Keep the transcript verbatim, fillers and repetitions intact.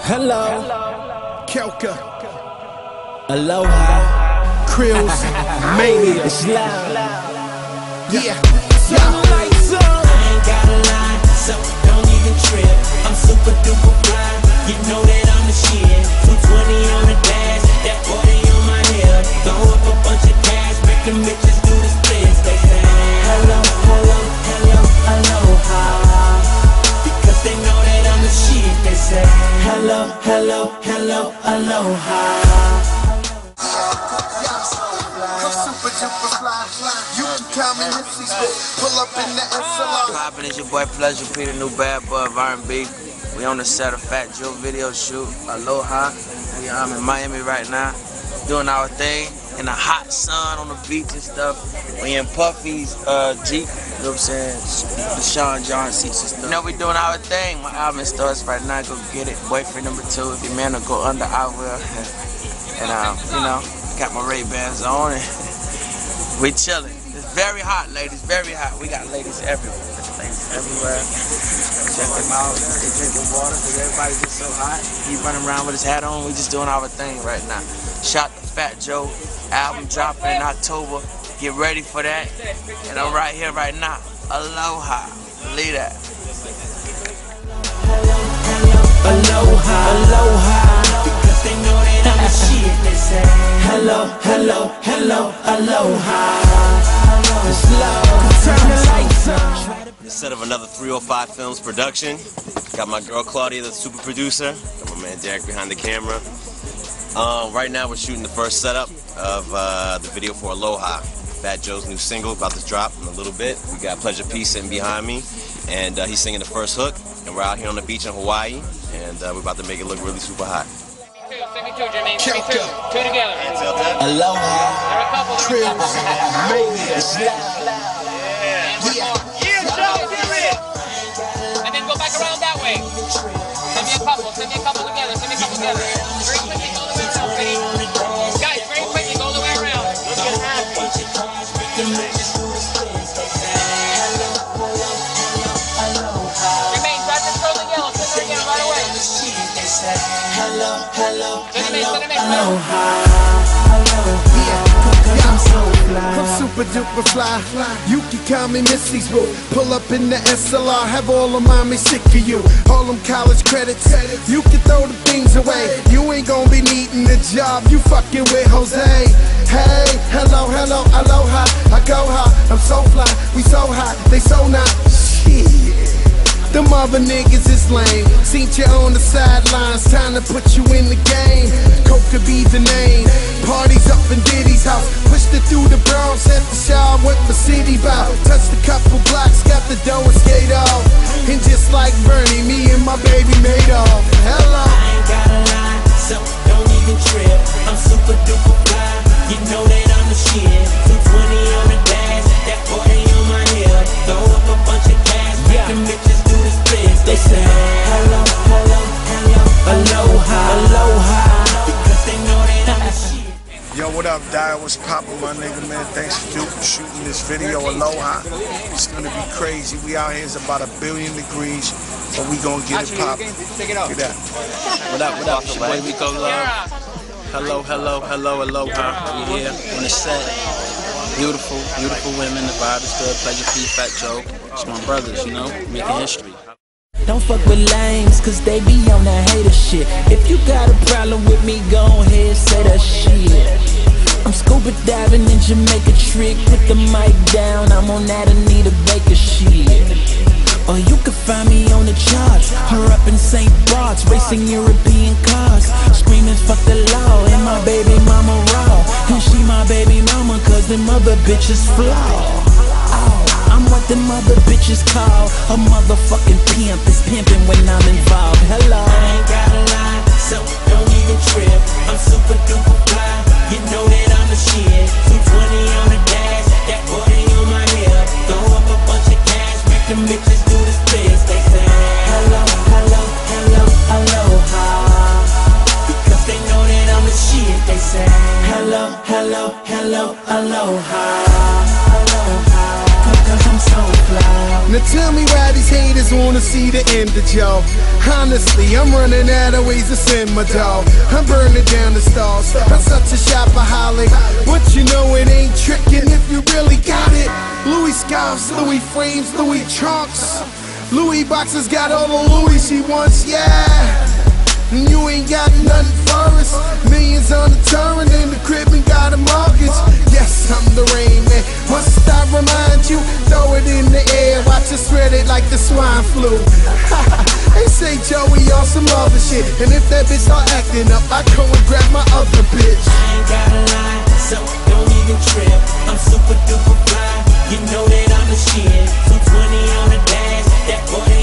Hello, Kelka, Aloha, Krills, Mania, it's loud. Yeah, turn the lights up. I ain't gotta lie, so don't even trip. I'm super duper fly, you know that I'm the shit. two twenty on the dash, that forty on my head. Throw up a bunch of cash, make them bitches do the splits. They say hello, hello, hello, aloha. Because they know that I'm the shit. They say hello, hello, hello, aloha. You can count me Nipsey's pull up in the S L R. Poppin', it's your boy Pleasure P, the new bad boy of R and B. We on the set of Fat Joe video shoot, Aloha. We I'm in Miami right now, doing our thing in the hot sun on the beach and stuff. We in Puffy's uh, Jeep, you know what I'm saying? The Sean John seats and stuff. You know we doing our thing. My album starts right now. Go get it. Boyfriend number two. If your man will go under, I will. And um, you know, got my Ray-Bans on and we chilling. It's very hot, ladies. Very hot. We got ladies everywhere. Ladies everywhere. Check them out. They drinking water because everybody's just so hot. He running around with his hat on. We just doing our thing right now. Shot the Fat Joe album dropping in October. Get ready for that. And I'm right here right now. Aloha. Believe that. Aloha, aloha. Because they know that I'm the shit. They say hello, hello, hello, aloha. It's loud, turn the lights up. Instead of another three oh five Films production, got my girl Claudia, the super producer, got my man Derek behind the camera. Um, right now we're shooting the first setup of uh, the video for Aloha, Fat Joe's new single, about to drop in a little bit. We got Pleasure P sitting behind me, and uh, he's singing the first hook, and we're out here on the beach in Hawaii, and uh, we're about to make it look really super hot. Two, send me two, Jimmy. Send me two. Two together. Aloha, Krills, Mania, it's loud. Yeah. Yeah, Joe, get it. And then go back around that way. Send me a couple. Send me a couple together. Send me a couple together. Very quickly, go the way around, Penny. Guys, very quickly, go the way around. Looking happy. Jermaine, try to throw the yellow. Send it again right away. Hello, hello, hello, I'm super duper fly. You can call me Missy's boo. Pull up in the S L R, have all of mommy sick of you. All them college credits, you can throw the things away. You ain't gonna be needing a job, you fucking with Jose. Hey, hello, hello, aloha. I go high, I'm so fly. We so hot, they so not. Shit. Them other niggas is lame. Seen you on the sidelines, time to put you in the game. Coke could be the name. Parties up in Diddy's house. Pushed it through the Bronx at the shower with the city bout. Touched a couple blocks, got the dough and skate off. And just like Bernie, me and my baby made off. Hello. I ain't gotta lie, so don't even trip. I'm super duper fly, you know that I'm the shit. two twenty on the dash, that forty on my head. Throw up a bunch of cash, make them bitches do the splits. They say hello, hello, hello, aloha, aloha. Because they know that I'm the shit. Yo, what up, Dyer? What's poppin', my nigga, man? Thanks for shooting this video, Aloha. It's gonna be crazy. We out here, it's about a billion degrees, but we gonna get it poppin'. Look at that. What up, what up? It's your boy Rico Love. Hello, hello, hello, aloha. We here on the set. Beautiful, beautiful women. The vibe is good. Pleasure P, Fat Joe. It's my brothers, you know, making history. Don't fuck with lames, cause they be on that hater shit. If you got a problem with me, go ahead, say that shit. I'm scuba diving in Jamaica trick, put the mic down, I'm on that Anita Baker shit. Or you can find me on the charts, her up in Saint Bart's, racing European cars, screaming fuck the law, and my baby mama raw, and she my baby mama, cause them other bitches flaw. I'm what them other bitches call a motherfucking pimp. Is pimping when I'm involved. Hello. I ain't gotta lie, so don't even trip. I'm super duper fly, you know that I'm the shit. two twenty on the dash, that forty on my head. Throw up a bunch of cash, make them bitches do the splits. They say hello, hello, hello, aloha. Because they know that I'm the shit. They say hello, hello, hello, aloha. Cause I'm so fly. Now tell me why these haters wanna see the end of Joe. Honestly, I'm running out of ways to send my dog. I'm burning down the stalls. I'm such a shopaholic, but you know it ain't tricking if you really got it. Louis scarves, Louis frames, Louis trunks. Louis boxes got all the Louis she wants, yeah. And you ain't got nothing for us. Millions on the turn in the crib and got a mortgage. Yes, I'm the rain man. Must I remind you? Throw it in the air, watch it spread it like the swine flu. They say Joey on some other shit, and if that bitch start acting up, I go and grab my other bitch. I ain't gotta lie, so don't even trip. I'm super duper fly, you know that I'm the shit. two twenty on the dash, that boy